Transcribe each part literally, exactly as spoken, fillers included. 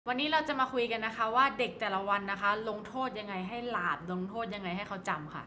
วันนี้เราจะมาคุยกันนะคะว่าเด็กแต่ละวันนะคะ ลงโทษยังไงให้หลาบลงโทษยังไงให้เขาจำค่ะ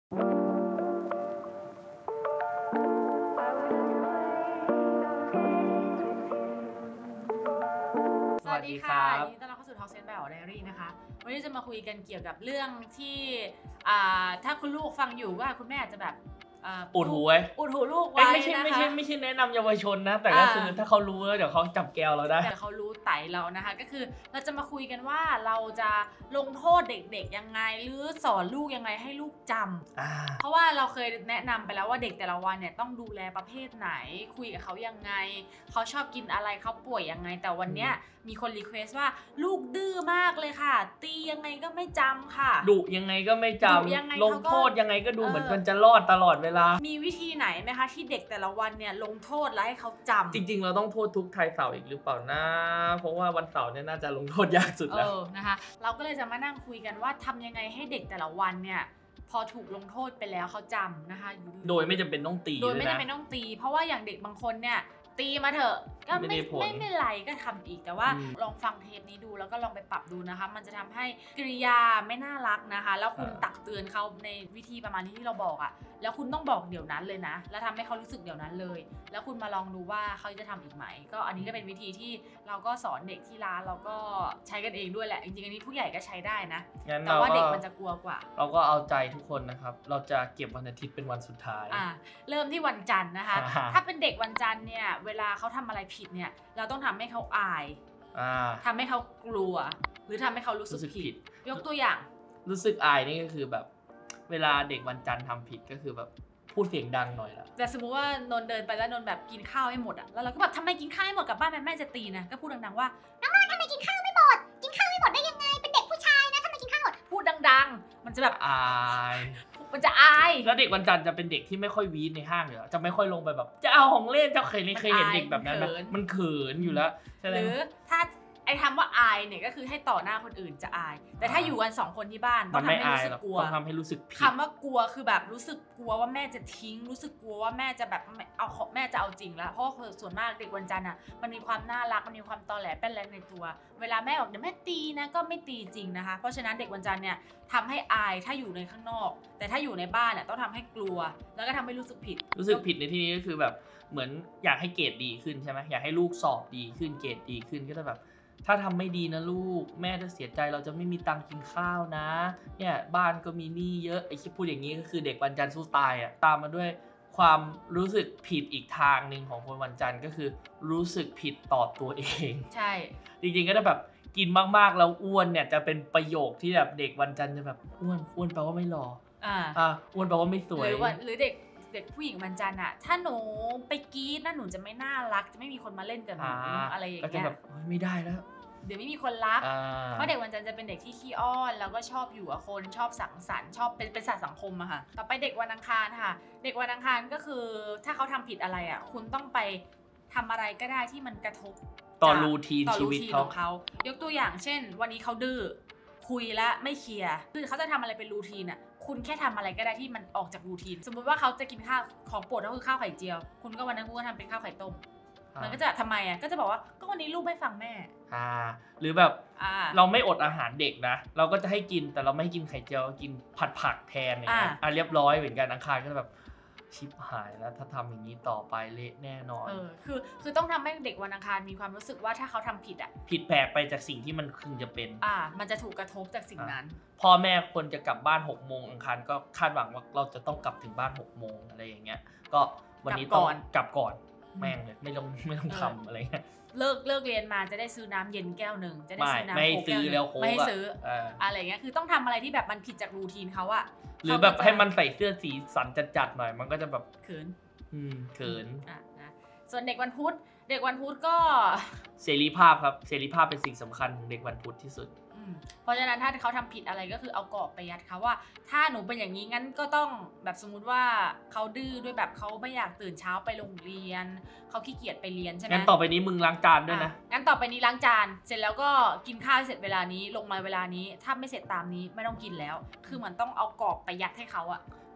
สวัสดีค่ะยินดีต้อนรับเข้าสู่ Talk Sense by อ๋อ Diary นะคะวันนี้จะมาคุยกันเกี่ยวกับเรื่องที่ถ้าคุณลูกฟังอยู่ว่าคุณแม่อาจจะแบบอุดหูไว้อุดหูลูกไว้ไม่ใช่ไม่ใช่ไม่ใช่แนะนำเยาวชนนะแต่ก็คือถ้าเขารู้แล้วเดี๋ยวเขาจับแก้วเราได้แต่เขารู้ไต่เรานะคะก็คือเราจะมาคุยกันว่าเราจะลงโทษเด็กๆยังไงหรือสอนลูกยังไงให้ลูกจำเพราะว่าเราเคยแนะนำไปแล้วว่าเด็กแต่ละวันเนี่ยต้องดูแลประเภทไหนคุยกับเขายังไงเขาชอบกินอะไรเขาป่วยยังไงแต่วันเนี้ยมีคนรีเควสว่าลูกดื้อมากเลยค่ะตียังไงก็ไม่จำค่ะดุยังไงก็ไม่จำลงโทษยังไงก็ดูเหมือนมันจะรอดตลอดเวลามีวิธีไหนไหมคะที่เด็กแต่ละวันเนี่ยลงโทษแล้วให้เขาจำจริงๆเราต้องโทษทุกไทยเสาร์อีกหรือเปล่านะเพราะว่าวันเสาร์เนี่ยน่าจะลงโทษยากสุดแล้วเออนะคะเราก็เลยจะมานั่งคุยกันว่าทำยังไงให้เด็กแต่ละวันเนี่ยพอถูกลงโทษไปแล้วเขาจำนะคะโดยไม่จำเป็นต้องตีโดยไม่จำเป็นต้องตีเพราะว่าอย่างเด็กบางคนเนี่ยตีมาเถอะก็ไม่ไม่ไม่ไรก็ทำอีกแต่ว่าลองฟังเทปนี้ดูแล้วก็ลองไปปรับดูนะคะมันจะทำให้กิริยาไม่น่ารักนะคะแล้วคุณตักเตือนเขาในวิธีประมาณที่เราบอกอ่ะแล้วคุณต้องบอกเดี๋ยวนั้นเลยนะแล้วทำให้เขารู้สึกเดี๋ยวนั้นเลยแล้วคุณมาลองดูว่าเขาจะทำอีกไหมก็อันนี้ก็เป็นวิธีที่เราก็สอนเด็กที่ร้านเราก็ใช้กันเองด้วยแหละจริงๆอันนี้ผู้ใหญ่ก็ใช้ได้นะแต่ว่าเด็กมันจะกลัวกว่าเราก็เอาใจทุกคนนะครับเราจะเก็บวันอาทิตย์เป็นวันสุดท้ายอ่าเริ่มที่วันจันทร์นะคะถ้าเป็นเด็กวันจันทร์เนี่ยเวลาเขาทำอะไรผิดเนี่ยเราต้องทำให้เขาอายทำให้เขากลัวหรือทำให้เขารู้สึกผิดยกตัวอย่างรู้สึกอายนี่ก็คือแบบเวลาเด็กวันจันทร์ทำผิดก็คือแบบพูดเสียงดังหน่อยละแต่สมมติว่านนเดินไปแล้วนนแบบกินข้าวให้หมดอ่ะแล้วเราก็แบบทำไมกินข้าวให้หมดกลับบ้านแม่จะตีนะก็พูดดังๆว่าน้องนนทำไมกินข้าวไม่หมดกินข้าวไม่หมดได้ยังไงเป็นเด็กผู้ชายนะทำไมกินข้าวหมดพูดดังๆมันจะแบบอายมันจะอายแล้วเด็กวันจันทร์จะเป็นเด็กที่ไม่ค่อยวีดในห้างเลยจะไม่ค่อยลงไปแบบจะเอาของเล่นจะเคยเคยเห็นเด็กแบบนั้นไหมมันเขินอยู่แล้วหรือถ้าไอ้คำว่าอายเนี่ยก็คือให้ต่อหน้าคนอื่นจะอายแต่ถ้าอยู่กันสองคนที่บ้านต้องทำให้รู้สึกกลัวต้องทำให้รู้สึกผิดคำว่ากลัวคือแบบรู้สึกกลัวว่าแม่จะทิ้งรู้สึกกลัวว่าแม่จะแบบเอาแม่จะเอาจริงแล้วเพราะส่วนมากเด็กวันจันทร์อ่ะมันมีความน่ารักมันมีความตอแหลแป้นแรงในตัวเวลาแม่บอกเดี๋ยวแม่ตีนะก็ไม่ตีจริงนะคะเพราะฉะนั้นเด็กวันจันทร์เนี่ยทำให้อายถ้าอยู่ในข้างนอกแต่ถ้าอยู่ในบ้านเนี่ยต้องทำให้กลัวแล้วก็ทำให้รู้สึกผิดรู้สึกผิดในที่นี้ก็คือแบบเหมือนอยากให้เกรดดีขึ้นใช่ไหมอยากให้ลูกสอบดีขึ้นเกรดดีขึ้นก็จะแบบถ้าทำไม่ดีนะลูกแม่จะเสียใจเราจะไม่มีตังค์กินข้าวนะเนี่ยบ้านก็มีหนี้เยอะไอ้ที่พูดอย่างนี้ก็คือเด็กวันจันทร์สู้ตายอ่ะตามมาด้วยความรู้สึกผิดอีกทางหนึ่งของคนวันจันทร์ก็คือรู้สึกผิดต่อตัวเองใช่จริงๆก็จะแบบกินมากๆแล้วอ้วนเนี่ยจะเป็นประโยคที่แบบเด็กวันจันทร์จะแบบอ้วนอ้วนแปลว่าไม่หล่ออ่าอ่าอ้วนแปลว่าไม่สวยหรือว่าหรือเด็กเด็กผู้หญิงวันจันทร์อะถ้าหนูไปกี๊ดนะหนูจะไม่น่ารักจะไม่มีคนมาเล่นกับหนูอะไรอย่างเงี้ยก็จะแบบไม่ได้แล้วเดี๋ยวไม่มีคนรักเพราะเด็กวันจันทร์จะเป็นเด็กที่ขี้อ้อนแล้วก็ชอบอยู่กับคนชอบสังสรรค์ชอบเป็นเป็นสัตว์สังคมอะค่ะต่อไปเด็กวันอังคารค่ะเด็กวันอังคารก็คือถ้าเขาทำผิดอะไรอะคุณต้องไปทำอะไรก็ได้ที่มันกระทบต่อรูทีนชีวิตของเขายกตัวอย่างเช่นวันนี้เขาดื้อคุยและไม่เคลียร์คือเขาจะทำอะไรเป็นรูทีนอะคุณแค่ทำอะไรก็ได้ที่มันออกจากรูทีนสมมติว่าเขาจะกินข้าวของโปรดก็คือข้าวไข่เจียวคุณก็วันนั้นคุณก็ทำเป็นข้าวไข่ต้มมันก็จะทำไมอ่ะก็จะบอกว่าก็วันนี้ลูกไม่ฟังแม่อ่าหรือแบบเราไม่อดอาหารเด็กนะเราก็จะให้กินแต่เราไม่ให้กินไข่เจียวกินผัดผักแทนอย่างเงี้ยอ่ะเรียบร้อยเหมือนกันอังคารก็แบบชิบหายแล้วถ้าทำอย่างนี้ต่อไปเละแน่นอนเออคือคือต้องทำให้เด็กวันอังคารมีความรู้สึกว่าถ้าเขาทำผิดอ่ะผิดแปลกไปจากสิ่งที่มันพึงจะเป็นอ่ามันจะถูกกระทบจากสิ่งนั้นพ่อแม่คนจะกลับบ้านหกโมงอังคารก็คาดหวังว่าเราจะต้องกลับถึงบ้านหกโมงอะไรอย่างเงี้ยก็วันนี้ต้องกลับก่อนแม่งเลยไม่ต้องไม่ต้องทำอะไรเงี้ยเลิกเลิกเรียนมาจะได้ซื้อน้ำเย็นแก้วหนึ่งจะได้ซื้อน้ำโค้กแก้วนึงไม่ซื้ออะไรเงี้ยคือต้องทำอะไรที่แบบมันผิดจากรูทีนเขาอะหรือแบบให้มันใส่เสื้อสีสันจัดๆหน่อยมันก็จะแบบเขินอืมเขินอ่ะนะส่วนเด็กวันพุธเด็กวันพุธก็เสรีภาพครับเสรีภาพเป็นสิ่งสำคัญของเด็กวันพุธที่สุดเพราะฉะนั้นถ้าเขาทำผิดอะไรก็คือเอากรอบไปยัดเขาว่าถ้าหนูเป็นอย่างนี้งั้นก็ต้องแบบสมมุติว่าเขาดื้อด้วยแบบเขาไม่อยากตื่นเช้าไปโรงเรียนเขาขี้เกียจไปเรียนใช่ไหมงั้นต่อไปนี้มึงล้างจานด้วยนะงั้นต่อไปนี้ล้างจานเสร็จแล้วก็กินข้าวเสร็จเวลานี้ลงมาเวลานี้ถ้าไม่เสร็จตามนี้ไม่ต้องกินแล้วคือเหมือนต้องเอากรอบไปยัดให้เขาอะ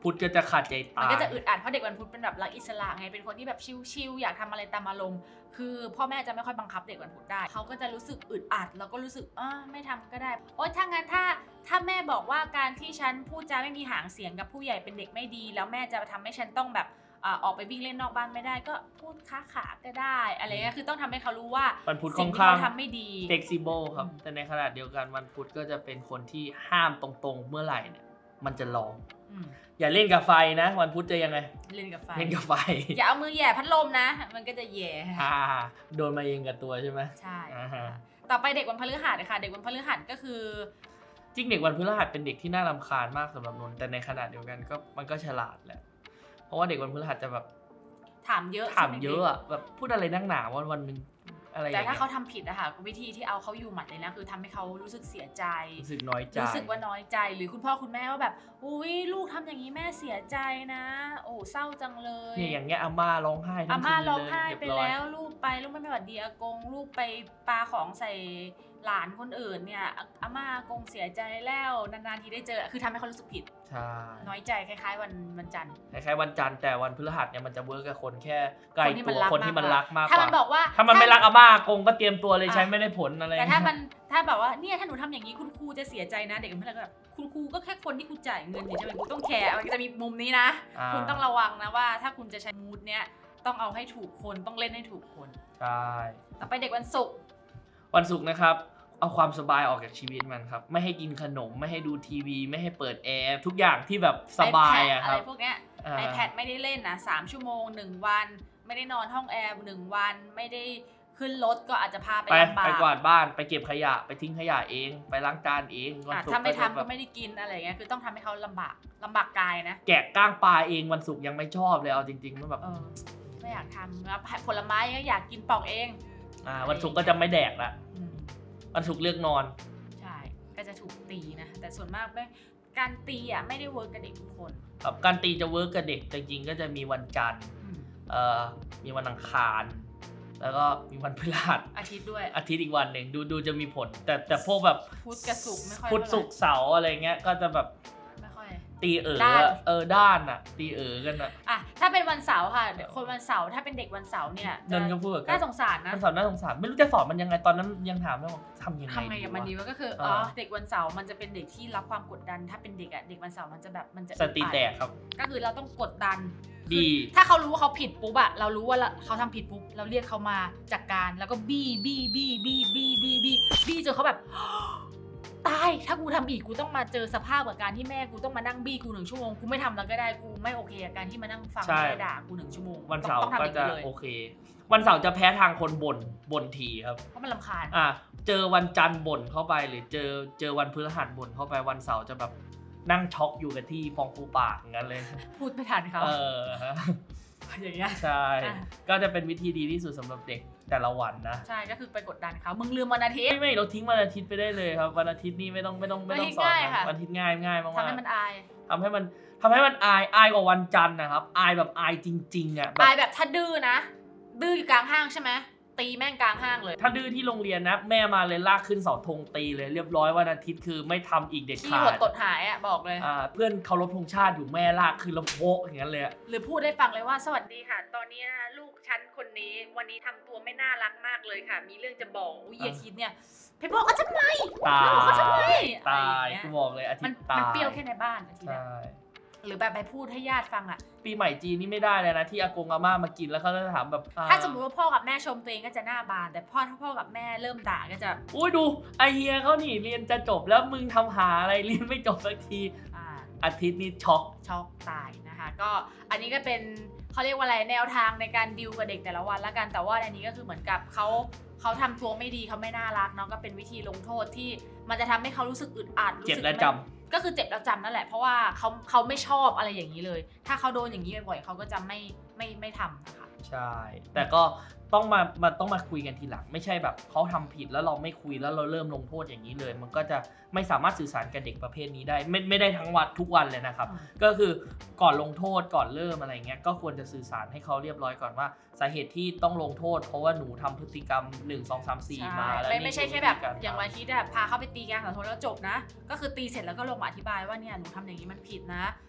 พุธก็จะขาดใจตายมันก็จะอึดอัดเพราะเด็กวันพุธเป็นแบบรักอิสระไงเป็นคนที่แบบชิลๆอยากทำอะไรตามอารมณ์คือพ่อแม่จะไม่ค่อยบังคับเด็กวันพุธได้เขาก็จะรู้สึกอึดอัดแล้วก็รู้สึกอ่าไม่ทำก็ได้โอ๊ยถ้างั้นถ้าถ้าแม่บอกว่าการที่ฉันพูดจาไม่มีหางเสียงกับผู้ใหญ่เป็นเด็กไม่ดีแล้วแม่จะทำให้ฉันต้องแบบออกไปวิ่งเล่นนอกบ้านไม่ได้ก็พูดค้าขาก็ได้อะไรเงี้ยคือต้องทำให้เขารู้ว่าวันพุธค่สิ่องนที่ข้างเขาทำไม่ดี flexible ครับแต่ในขณะเดียวกันวันพุธก็จะเป็นคนที่ห้ามตรงๆเมื่อไหร่เนี่ยมันจะลองอย่าเล่นกับไฟนะวันพุธจะยังไงเล่นกับไฟเล่นกับไฟอย่าเอามือแย่พัดลมนะมันก็จะแย่อ่าโดนมาเองกับตัวใช่ไหมใช่ต่อไปเด็กวันพฤหัสค่ะเด็กวันพฤหัสก็คือจริงเด็กวันพฤหัสเป็นเด็กที่น่ารำคาญมากสำหรับนนท์แต่ในขณะเดียวกันก็มันก็ฉลาดแหละเพราะว่าเด็กวันพฤหัสจะแบบถามเยอะถามเยอะอะแบบพูดอะไรนั่งหนาวันวันนึงอะไรแต่ถ้าเขาทำผิดอะค่ะวิธีที่เอาเขาอยู่หมัดเลยนะคือทำให้เขารู้สึกเสียใจรู้สึกน้อยใจรู้สึกว่าน้อยใจหรือคุณพ่อคุณแม่ว่าแบบอุ้ยลูกทำอย่างนี้แม่เสียใจนะโอ้เศร้าจังเลยเนี่ยอย่างเงี้ยอาม่าร้องไห้อาม่าร้องไห้ไปแล้วลูกไปลูกไม่ไปหวัดดีอากงลูกไปปาของใส่หลานคนอื่นเนี่ยอาม่าอากงเสียใจแล้วนานๆทีได้เจอคือทำให้เขารู้สึกผิดใช่น้อยใจคล้ายๆวันวันจันทร์คล้ายๆวันจันทร์แต่วันพฤหัสเนี่ยมันจะเวิร์กกับคนแค่ใกล้ตัวคนที่มันรักมากกว่าถ้ามันบอกว่าถ้ามันไม่รักอาม่าอากงก็เตรียมตัวเลยใช้ไม่ได้ผลอะไรแต่ถ้ามันถ้าแบบว่าเนี่ยถ้าหนูทำอย่างนี้คุณครูจะเสียใจนะเด็กมันก็แบบคุณครูก็แค่คนที่คุณจ่ายเงินอยู่ใช่ไหมคุณต้องแคร์มันจะมีมุมนี้นะคุณต้องระวังนะว่าถ้าคุณจะใช้มูดเนี้ยต้องเอาให้ถูกคนต้องเล่นให้ถูกคนใช่ต่อไปเด็กวันศุกร์วันศุกร์นะครับเอาความสบายออกจากชีวิตมันครับไม่ให้กินขนมไม่ให้ดูทีวีไม่ให้เปิดแอร์ทุกอย่างที่แบบสบายอะครับอะไรพวกเนี้ย iPad ไม่ได้เล่นนะสามชั่วโมงหนึ่งวันไม่ได้นอนห้องแอร์หนึ่งวันไม่ได้ขึ้นรถก็อาจจะพาไปลำบากไปกวาดบ้านไปเก็บขยะไปทิ้งขยะเองไปล้างจานเองถ้าไม่ทำก็ไม่ได้กินอะไรเงี้ยคือต้องทำให้เขาลำบากลำบากกายนะแกะก้างปลาเองวันศุกร์ยังไม่ชอบเลยเอาจริงๆมันแบบไม่อยากทำแล้วผลไม้ก็อยากกินปอกเองอ่าวันศุกร์ก็จะไม่แดกละวันศุกร์เลือกนอนใช่ก็จะถูกตีนะแต่ส่วนมากไม่การตีอ่ะไม่ได้เวิร์กกับเด็กทุกคนครับการตีจะเวิร์กกับเด็กจริงๆก็จะมีวันจันทร์เอ่อมีวันอังคารแล้วก็มีวันพฤหัสอาทิตย์ด้วยอาทิตย์อีกวันหนึ่งดูดูจะมีผลแต่แต่พวกแบบพุธกับศุกร์ไม่ค่อยพุธศุกร์เสาร์อะไรเงี้ยก็จะแบบไม่ค่อยตีเอ๋อเออด้านอ่ะตีเอ๋อกันอ่ะอ่ะถ้าเป็นวันเสาร์ค่ะคนวันเสาร์ถ้าเป็นเด็กวันเสาร์เนี่ยนั่นก็พูดน่าสงสารนะวันเสาร์น่าสงสารไม่รู้จะสอนมันยังไงตอนนั้นยังถามเลยว่าทำยังไงทำไงกับมันดีวะก็คืออ๋อเด็กวันเสาร์มันจะเป็นเด็กที่รับความกดดันถ้าเป็นเด็กอ่ะเด็กวันเสาร์มันจะแบบมันจะสติแตกครับก็คือเราต้องกดดันดีถ้าเขารู้ว่าเขาผิดปุ๊บอะเรารู้ว่าเขาทำผิดปุ๊บเราเรียกเขามาจัดการแล้วก็บี้บี้บี้บี้บี้บี้บี้บี้จนเขาแบบตายถ้ากูทำอีกกูต้องมาเจอสภาพกับการที่แม่กูต้องมานั่งบี้กูหนึ่งชั่วโมงกูไม่ทำแล้วก็ได้กูไม่โอเคกับการที่มานั่งฟังแม่ด่ากูหนึ่งชั่วโมงวันเสาร์ก็จะโอเควันเสาร์จะแพ้ทางคนบ่นบ่นทีครับเพราะมันรำคาญอ่ะเจอวันจันทร์บ่นเข้าไปหรือเจอเจอวันพฤหัสบ่นเข้าไปวันเสาร์จะแบบนั่งช็อกอยู่กับที่ฟองฟูปากงั้นเลยพูดไม่ทันเขาเอออย่างเงี้ยใช่ก็จะเป็นวิธีดีที่สุดสำหรับเด็กแต่ละวันนะใช่ก็คือไปกดดันเขามึงลืมวันอาทิตย์ไม่ไม่เราทิ้งวันอาทิตย์ไปได้เลยครับวันอาทิตย์นี่ไม่ต้องไม่ต้องไม่ต้องสอนวันอาทิตย์ง่ายง่ายมากๆทำให้มันอายทำให้มันทำให้มันอายอายกว่าวันจันทร์นะครับอายแบบอายจริงๆอ่ะอายแบบถ้าดื้อนะดื้ออยู่กลางห้างใช่ไหมตีแม่งกลางห้างเลยถ้าดื้อที่โรงเรียนนะแม่มาเลยลากขึ้นเสาธงตีเลยเรียบร้อยวันอาทิตย์คือไม่ทำอีกเด็ดขาดที่หัวตดหายอ่ะบอกเลยอ่าเพื่อนเคารพธงชาติอยู่แม่ลากขึ้นแล้วโบะอย่างนั้นเลยหรือพูดได้ฟังเลยว่าสวัสดีค่ะตอนนี้ลูกฉันคนนี้วันนี้ทำตัวไม่น่ารักมากเลยค่ะมีเรื่องจะบอกอุ้ยอาทิตย์เนี่ยเพชรบอกเขาทำไมตายเขาทำไมตายกูบอกเลยอาทิตย์ตายมันเปรี้ยวแค่ในบ้านอาทิตย์หรือแบบไปพูดให้ญาติฟังอ่ะปีใหม่จีนนี่ไม่ได้เลยนะที่อากงอาม่ามากินแล้วเขาจะถามแบบถ้าสมมติว่าพ่อกับแม่ชมตัวเองก็จะหน้าบานแต่พ่อถ้าพ่อกับแม่เริ่มด่าก็จะอุ้ยดูไอเฮียเขาหนีเรียนจะจบแล้วมึงทำหาอะไรเรียนไม่จบสักทีอาทิตย์นี้ช็อกช็อกตายนะคะก็อันนี้ก็เป็นเขาเรียกว่าอะไรแนวทางในการดิวกับเด็กแต่ละวันละกันแต่ว่าอันนี้ก็คือเหมือนกับเขาเขาทำตัวไม่ดีเขาไม่น่ารักเนาะก็เป็นวิธีลงโทษที่มันจะทำให้เขารู้สึกอึดอัดเจ็บและจำก็คือเจ็บแล้วจำนั่นแหละเพราะว่าเขาเขาไม่ชอบอะไรอย่างนี้เลยถ้าเขาโดนอย่างนี้บ่อยๆเขาก็จะไม่ไม่ไม่ทำนะคะใช่แต่ก็ต้องมามันต้องมาคุยกันทีหลังไม่ใช่แบบเขาทำผิดแล้วเราไม่คุยแล้วเราเริ่มลงโทษอย่างนี้เลยมันก็จะไม่สามารถสื่อสารกับเด็กประเภทนี้ได้ไม่ไม่ได้ทั้งวันทุกวันเลยนะครับก็คือก่อนลงโทษก่อนเริ่มอะไรเงี้ยก็ควรจะสื่อสารให้เขาเรียบร้อยก่อนว่าสาเหตุที่ต้องลงโทษเพราะว่าหนูทำพฤติกรรมหนึ่ง สอง สาม สี่มาแล้วไม่ไม่ใช่แค่แบบอย่างวันที่แบบพาเขาไปตีการขอโทษแล้วจบนะก็คือตีเสร็จแล้วก็ลงมาอธิบายว่าเนี่ยหนูทำอย่างนี้มันผิดนะ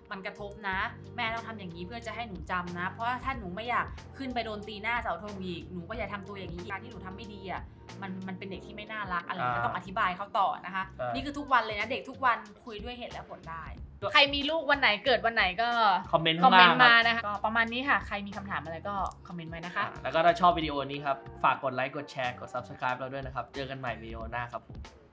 มันกระทบนะแม่ต้องทำอย่างนี้เพื่อจะให้หนูจำนะเพราะถ้าหนูไม่อยากขึ้นไปโดนตีหน้าเสาธงอีกหนูก็อย่าทำตัวอย่างนี้การที่หนูทำไม่ดีอ่ะมันมันเป็นเด็กที่ไม่น่ารักอะไรก็ต้องอธิบายเขาต่อนะคะนี่คือทุกวันเลยนะเด็กทุกวันคุยด้วยเหตุและผลได้ใครมีลูกวันไหนเกิดวันไหนก็คอมเมนต์คอมเมนต์มานะคะก็ประมาณนี้ค่ะใครมีคำถามอะไรก็คอมเมนต์ไว้นะคะแล้วก็ถ้าชอบวิดีโอนี้ครับฝากกดไลค์กดแชร์กด ซับสไครบ์ เราด้วยนะครับเจอกันใหม่วิดีโอหน้าครับผม